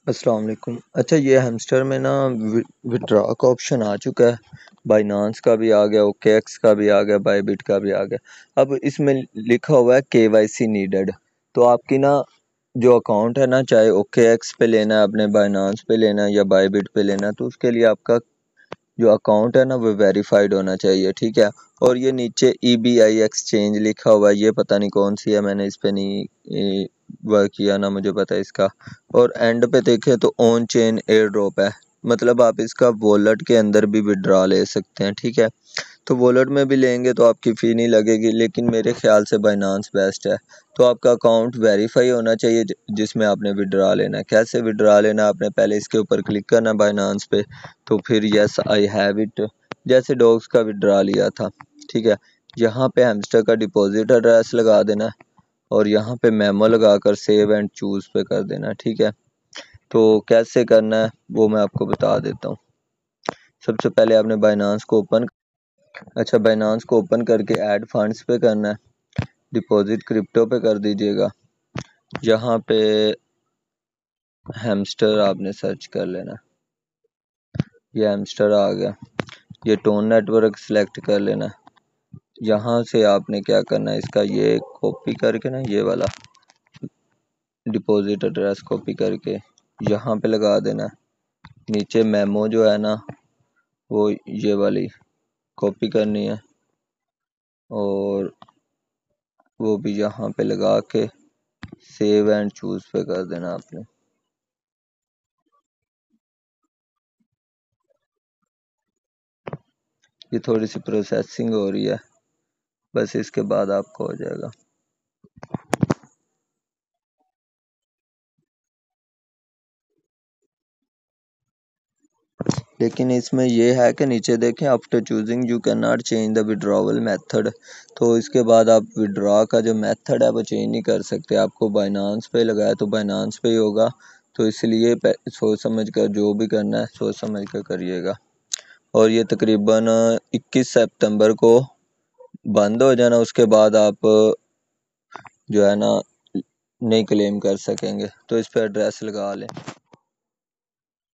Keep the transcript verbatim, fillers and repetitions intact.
अस्सलाम वालेकुम। अच्छा, ये हैमस्टर में ना विड्रॉ का ऑप्शन आ चुका है। बाइनांस का भी आ गया, ओकेएक्स का भी आ गया, बायबिट का भी आ गया। अब इसमें लिखा हुआ है केवाईसी नीडेड। तो आपकी ना जो अकाउंट है ना, चाहे ओकेएक्स पे लेना है आपने, बाइनांस पे लेना है या बायबिट पे लेना है, तो उसके लिए आपका जो अकाउंट है ना वो वेरीफाइड होना चाहिए, ठीक है। और ये नीचे ईबीआई एक्सचेंज लिखा हुआ है, ये पता नहीं कौन सी है, मैंने इस पे नहीं वर्क किया ना मुझे पता है इसका। और एंड पे देखें तो ऑन चेन एयर ड्रॉप है, मतलब आप इसका वॉलेट के अंदर भी विड्रॉ ले सकते हैं, ठीक है। तो वॉलेट में भी लेंगे तो आपकी फ़ी नहीं लगेगी, लेकिन मेरे ख्याल से बाइनांस बेस्ट है। तो आपका अकाउंट वेरीफाई होना चाहिए जिसमें आपने विड्रॉ लेना है। कैसे विड्रॉ लेना है, आपने पहले इसके ऊपर क्लिक करना बाइनांस पे, तो फिर यस आई हैव इट, जैसे डॉग्स का विड्रॉ लिया था, ठीक है। यहाँ पे हैमस्टर का डिपॉजिट एड्रेस लगा देना और यहाँ पे मेमो लगाकर सेव एंड चूज़ पे कर देना, ठीक है। तो कैसे करना है वो मैं आपको बता देता हूँ। सबसे पहले आपने बाइनांस को ओपन अच्छा बाइनांस को ओपन करके ऐड फंड्स पे करना है, डिपॉजिट क्रिप्टो पे कर दीजिएगा। यहाँ पे हैमस्टर आपने सर्च कर लेना, ये हैमस्टर आ गया। ये टोन नेटवर्क सेलेक्ट कर लेना। यहाँ से आपने क्या करना है, इसका ये कॉपी करके ना, ये वाला डिपॉजिट एड्रेस कॉपी करके यहाँ पे लगा देना। नीचे मेमो जो है ना वो ये वाली कॉपी करनी है और वो भी यहाँ पे लगा के सेव एंड चूज पे कर देना आपने। ये थोड़ी सी प्रोसेसिंग हो रही है, बस इसके बाद आपको हो जाएगा। लेकिन इसमें ये है कि नीचे देखें, after choosing you can not change the withdrawal method. तो इसके बाद आप विड्रॉ का जो मेथड है वो चेंज नहीं कर सकते। आपको बाइनांस पे लगाया तो बाइनांस पे ही होगा, तो इसलिए सोच समझ कर जो भी करना है सोच समझ कर करिएगा। और ये तकरीबन इक्कीस सितंबर को बंद हो जाना, उसके बाद आप जो है ना नहीं क्लेम कर सकेंगे। तो इस पर एड्रेस लगा लें।